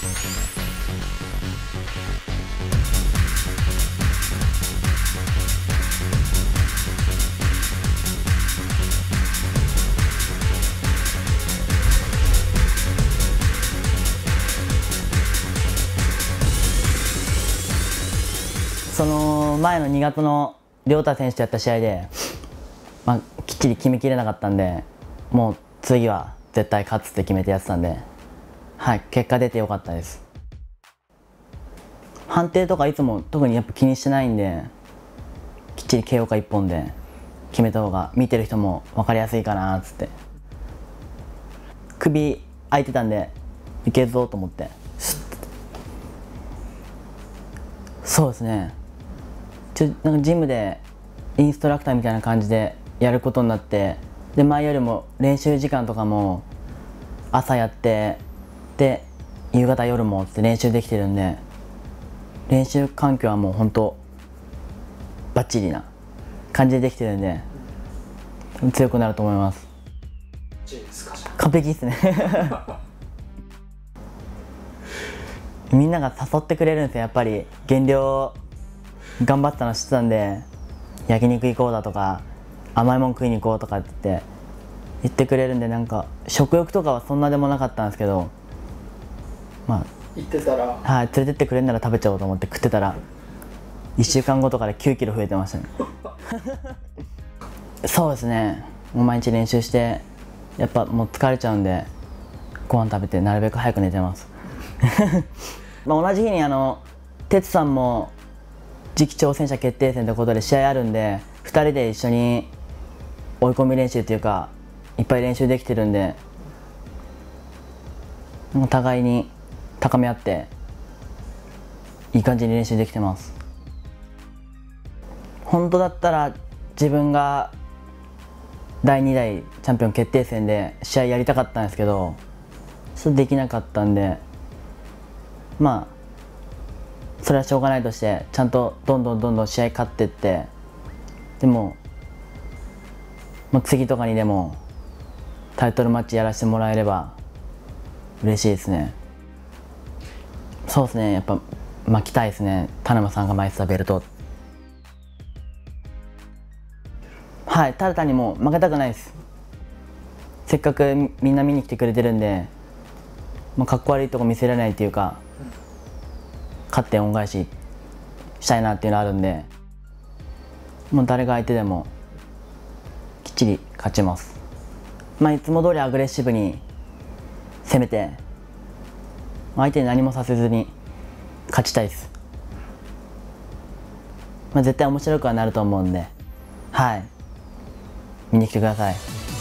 その前の2月の亮太選手とやった試合で、きっちり決めきれなかったんで、もう次は絶対勝つって決めてやってたんで、はい、結果出てよかったです。判定とかいつも特にやっぱ気にしてないんで、きっちり KO か1本で決めた方が見てる人も分かりやすいかなっつって、首空いてたんでいけるぞと思って、そうですね、なんかジムでインストラクターみたいな感じでやることになって、で前よりも練習時間とかも朝やって、で夕方夜もって練習できてるんで、練習環境はもう本当バッチリな感じでできてるんで強くなると思います。完璧ですねみんなが誘ってくれるんですよ。やっぱり減量頑張ったの知ってたんで、焼肉行こうだとか甘いもん食いに行こうとかって言ってくれるんで、なんか食欲とかはそんなでもなかったんですけど、行ってたら、はい、連れてってくれるなら食べちゃおうと思って食ってたら1週間後とかで9キロ増えてましたねそうですね、もう毎日練習してやっぱもう疲れちゃうんで、ご飯食べてなるべく早く寝てます同じ日に哲さんも次期挑戦者決定戦ということで試合あるんで、2人で一緒に追い込み練習というかいっぱい練習できてるんで、お互いに高め合っていい感じに練習できてます。本当だったら自分が第2代チャンピオン決定戦で試合やりたかったんですけど、それできなかったんで、それはしょうがないとして、ちゃんとどんどん試合勝ってって、でも次とかにでもタイトルマッチやらせてもらえれば嬉しいですね。そうですね、やっぱ巻きたいですね、田沼さんが巻いてたベルト。はい、ただ単にもう負けたくないです。せっかくみんな見に来てくれてるんで、かっこ悪いとこ見せられないっていうか、勝って恩返ししたいなっていうのあるんで、もう誰が相手でもきっちり勝ちます。いつも通りアグレッシブに攻めて、相手に何もさせずに勝ちたいです。絶対面白くはなると思うんで、はい、見に来てください。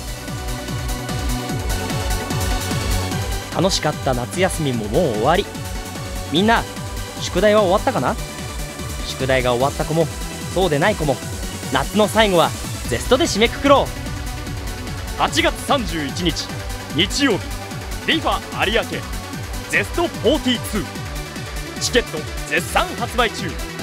楽しかった夏休みももう終わり。みんな宿題は終わったかな。宿題が終わった子もそうでない子も、夏の最後はゼストで締めくくろう。8月31日日曜日、リファ有明ゼスト42チケット絶賛発売中。